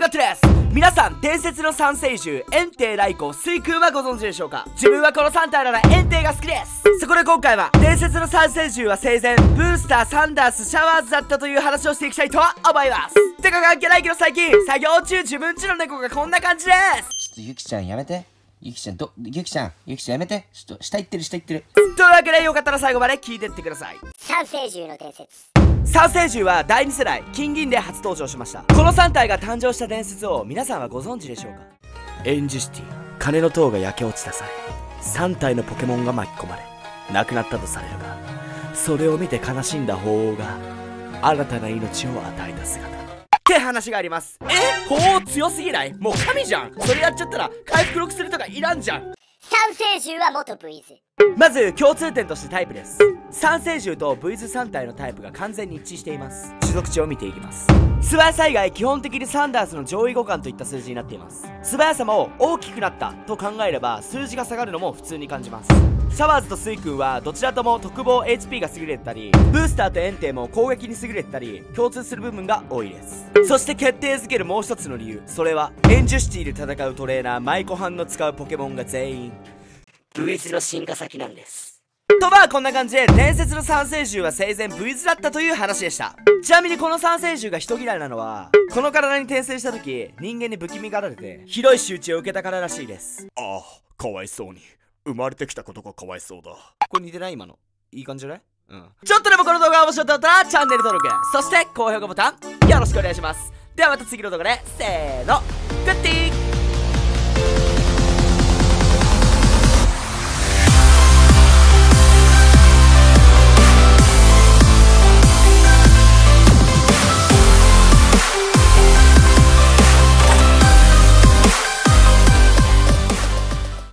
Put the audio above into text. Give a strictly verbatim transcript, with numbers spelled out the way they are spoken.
ットです。皆さん、伝説の三聖獣炎帝来光水空はご存知でしょうか。自分はこのさん体なら炎帝が好きです。そこで今回は伝説の三聖獣は生前ブースター、サンダース、シャワーズだったという話をしていきたいと思います。てか関係ないけど最近作業中自分家の猫がこんな感じです。 ちょっとゆきちゃんやめて。ゆきちゃんどゆきちゃんゆきちゃんやめて。ちょっと下行ってる下行ってる。 というわけでよかったら最後まで聞いてってください。 三聖獣の伝説。 三聖獣はだいに世代金銀で初登場しました。このさん体が誕生した伝説を皆さんはご存知でしょうか。エンジュシティ、鐘の塔が焼け落ちた際、さん体のポケモンが巻き込まれ亡くなったとされるが、それを見て悲しんだ鳳凰が新たな命を与えた姿って話があります。え、鳳凰強すぎない？もう神じゃん。それやっちゃったら回復ろくするとかいらんじゃん。 三聖獣は元ブイズ。 まず共通点としてタイプです。三聖獣とブイズさん体のタイプが完全に一致しています。種族値を見ていきます。素早さ以外基本的にサンダースの上位互換といった数字になっています。素早さも大きくなったと考えれば数字が下がるのも普通に感じます。シャワーズとスイ君はどちらとも特防 エイチピー が優れてたり、ブースターと炎帝も攻撃に優れてたり共通する部分が多いです。そして決定づけるもう一つの理由、それはエンジュシティで戦うトレーナーマイコハンの使うポケモンが全員ブイズの進化先なんです。とまあこんな感じで伝説の三聖獣は生前ブイズだったという話でした。ちなみにこの三聖獣が人嫌いなのは、この体に転生した時人間に不気味がられてひどい仕打ちを受けたかららしいです。 ああ、かわいそうに。生まれてきたことがかわいそうだ。 これ似てない？今のいい感じじゃない？うん。ちょっとでもこの動画が面白かったらチャンネル登録、そして高評価ボタンよろしくお願いします。ではまた次の動画でせーの、グッディー。